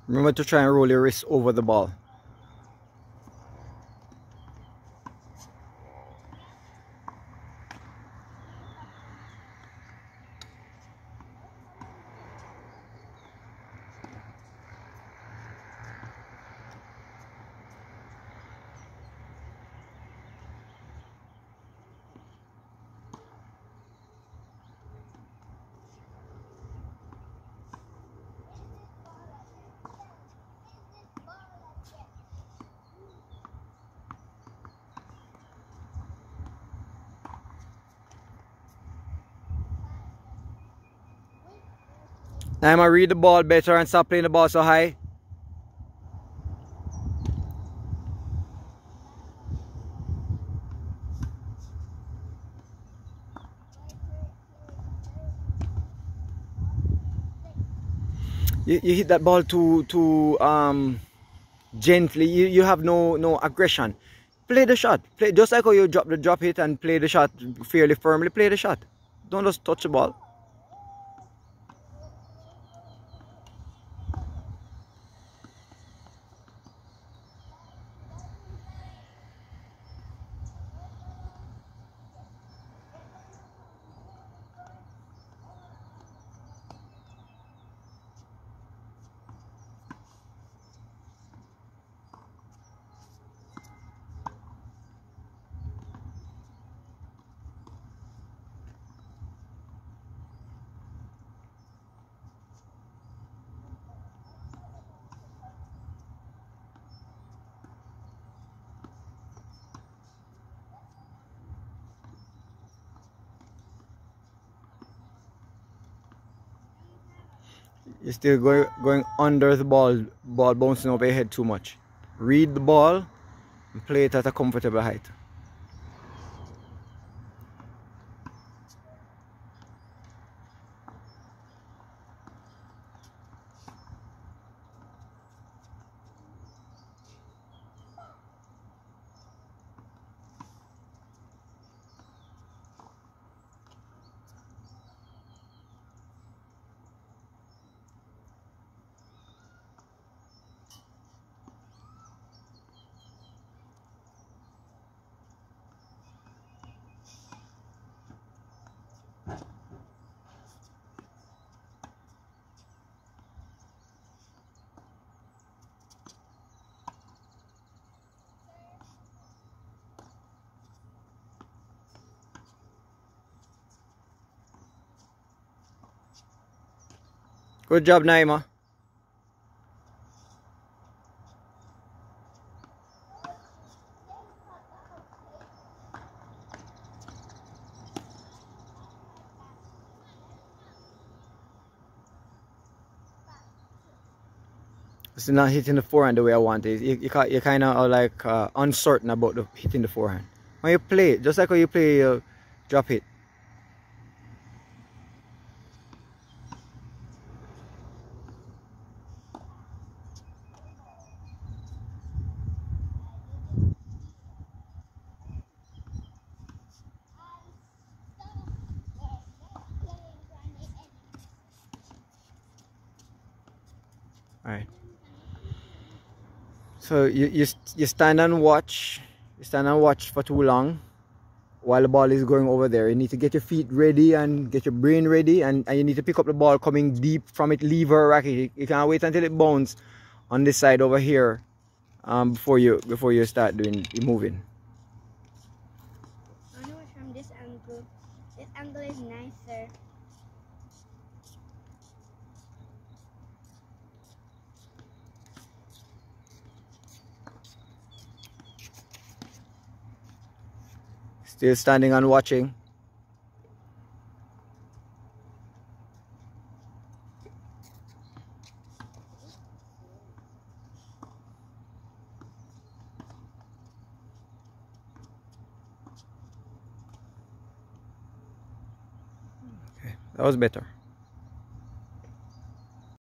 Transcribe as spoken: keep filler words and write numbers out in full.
Remember to try and roll your wrist over the ball. Naima, read the ball better and stop playing the ball so high. You, you hit that ball too too um gently. You you have no no aggression. Play the shot. Play just like how you drop the drop hit and play the shot fairly firmly. Play the shot. Don't just touch the ball. You're still going going under the ball, ball bouncing over your head too much. Read the ball and play it at a comfortable height. Good job, Naima. It's not hitting the forehand the way I want it. You, you, you're kind of like uh, uncertain about the hitting the forehand. When you play it, just like when you play uh, drop hit. Alright. So you, you you stand and watch. You stand and watch for too long while the ball is going over there. You need to get your feet ready and get your brain ready, and, and you need to pick up the ball coming deep from it, lever racket. You, you can't wait until it bounces on this side over here um, before you before you start doing moving. I know it from this angle. This angle is nicer. Still standing and watching. Okay, that was better.